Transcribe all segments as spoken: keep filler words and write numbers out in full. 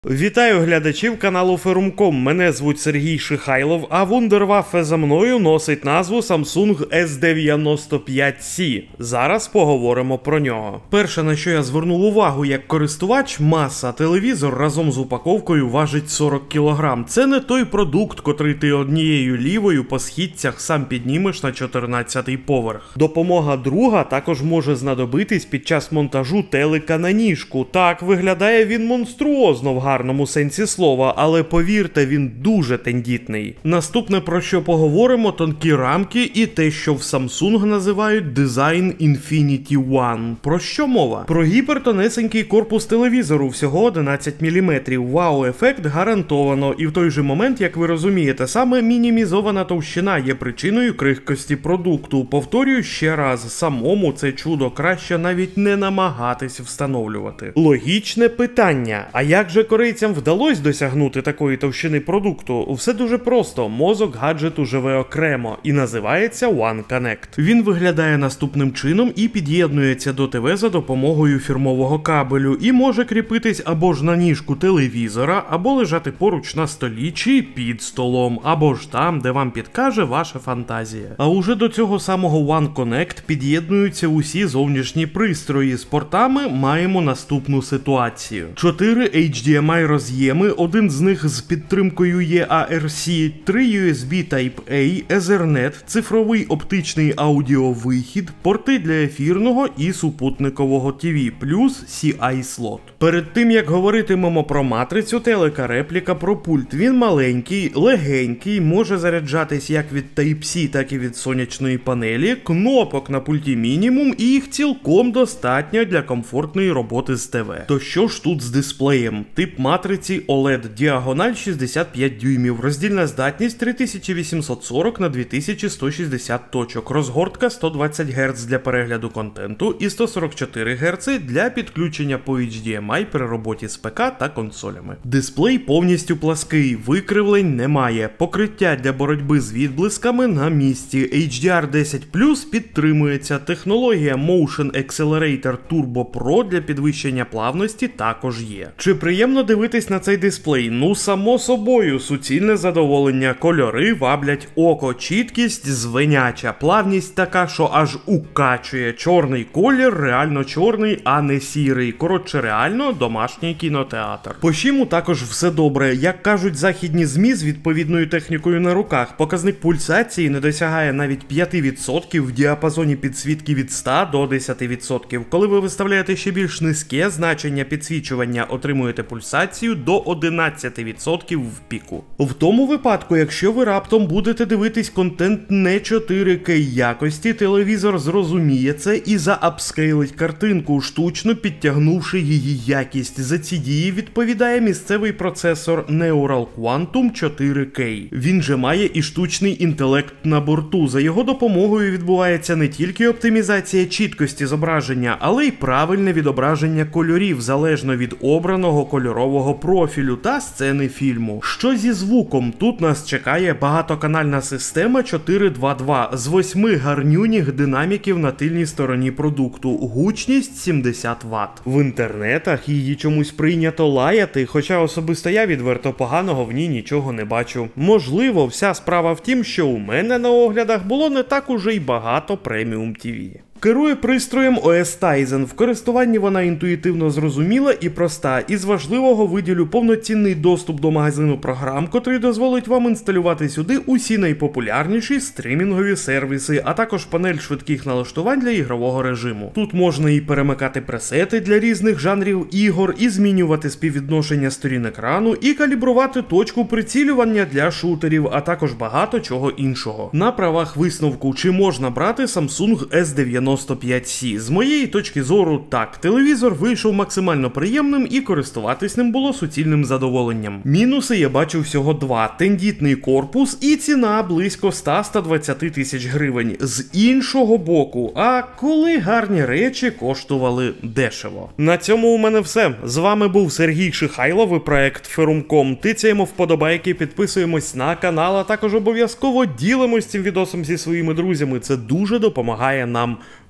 Вітаю глядачів каналу Ферум точка ком, мене звуть Сергій Шихайлов, а вундерваффе за мною носить назву Samsung ес дев'яносто п'ять сі. Зараз поговоримо про нього. Перше, на що я звернув увагу як користувач, маса. Телевізор разом з упаковкою важить сорок кілограм. Це не той продукт, котрий ти однією лівою по східцях сам піднімеш на чотирнадцятий поверх. Допомога друга також може знадобитись під час монтажу телека на ніжку. Так, виглядає він монструозно в гарному сенсі слова, але повірте, він дуже тендітний. Наступне, про що поговоримо, тонкі рамки і те, що в Samsung називають Design Infinity One. Про що мова? Про гіпертонесенький корпус телевізору, всього одинадцять міліметрів. Вау-ефект гарантовано, і в той же момент, як ви розумієте, саме мінімізована товщина є причиною крихкості продукту. Повторюю ще раз, самому це чудо краще навіть не намагатись встановлювати. Логічне питання, а як же корейцям вдалося досягнути такої товщини продукту? Все дуже просто, мозок гаджету живе окремо і називається One Connect. Він виглядає наступним чином і під'єднується до ТВ за допомогою фірмового кабелю і може кріпитись або ж на ніжку телевізора, або лежати поруч на столі чи під столом, або ж там, де вам підкаже ваша фантазія. А уже до цього самого One Connect під'єднуються усі зовнішні пристрої. З портами маємо наступну ситуацію. чотири ейч ді ем ай роз'єми, один з них з підтримкою і а ар сі, три ю ес бі Type-A, Ethernet, цифровий оптичний аудіовихід, порти для ефірного і супутникового ТВ, плюс сі ай слот. Перед тим, як говоритимемо про матрицю телека, репліка про пульт. Він маленький, легенький, може заряджатись як від Type-C, так і від сонячної панелі, кнопок на пульті мінімум, і їх цілком достатньо для комфортної роботи з ТВ. То що ж тут з дисплеєм? Тип матриці о лед, діагональ шістдесят п'ять дюймів, роздільна здатність три тисячі вісімсот сорок на дві тисячі сто шістдесят точок, розгортка сто двадцять герц для перегляду контенту і сто сорок чотири герци для підключення по ейч ді ем ай при роботі з ПК та консолями. Дисплей повністю плаский, викривлень немає, покриття для боротьби з відблисками на місці, ейч ді ар десять плюс підтримується, технологія Motion Accelerator Turbo Pro для підвищення плавності також є. Чи приємно дивитись на цей дисплей? Ну, само собою, суцільне задоволення, кольори ваблять око, чіткість звеняча, плавність така, що аж укачує, чорний колір, реально чорний, а не сірий, коротше реально домашній кінотеатр. По чиму також все добре, як кажуть західні ЗМІ з відповідною технікою на руках, показник пульсації не досягає навіть п'ять відсотків в діапазоні підсвітки від ста до десяти відсотків. Коли ви виставляєте ще більш низьке значення підсвічування, отримуєте пульсацію до одинадцяти відсотків в піку. В тому випадку, якщо ви раптом будете дивитись контент не чотири кей якості, телевізор зрозуміє це і заапскейлить картинку, штучно підтягнувши її якість. За ці дії відповідає місцевий процесор Neural Quantum чотири кей. Він же має і штучний інтелект на борту. За його допомогою відбувається не тільки оптимізація чіткості зображення, але й правильне відображення кольорів, залежно від обраного кольорового профілю та сцени фільму. Що зі звуком? Тут нас чекає багатоканальна система чотири два два з восьми гарнюніх динаміків на тильній стороні продукту, гучність сімдесят ватт. В інтернетах її чомусь прийнято лаяти, хоча особисто я відверто поганого в ній нічого не бачу. Можливо, вся справа в тім, що у мене на оглядах було не так уже й багато преміум ТВ. Керує пристроєм о ес Tizen. В користуванні вона інтуїтивно зрозуміла і проста. Із важливого виділю повноцінний доступ до магазину програм, котрий дозволить вам інсталювати сюди усі найпопулярніші стрімінгові сервіси, а також панель швидких налаштувань для ігрового режиму. Тут можна і перемикати пресети для різних жанрів ігор, і змінювати співвідношення сторін екрану, і калібрувати точку прицілювання для шутерів, а також багато чого іншого. На правах висновку, чи можна брати Samsung ес дев'яносто п'ять сі? З моєї точки зору, так. Телевізор вийшов максимально приємним і користуватись ним було суцільним задоволенням. Мінуси я бачу всього два. Тендітний корпус і ціна близько сто - сто двадцять тисяч гривень. З іншого боку, а коли гарні речі коштували дешево. На цьому у мене все. З вами був Сергій Шихайлов і проект Ферум точка ком. Тицяємо вподобайки, підписуємось на канал, а також обов'язково ділимось цим відосом зі своїми друзями. Це дуже допомагає нам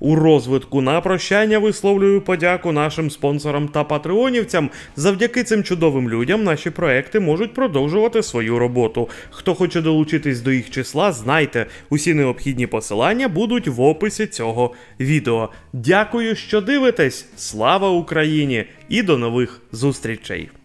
у розвитку. На прощання висловлюю подяку нашим спонсорам та патреонівцям. Завдяки цим чудовим людям наші проекти можуть продовжувати свою роботу. Хто хоче долучитись до їх числа, знайте, усі необхідні посилання будуть в описі цього відео. Дякую, що дивитесь! Слава Україні! І до нових зустрічей!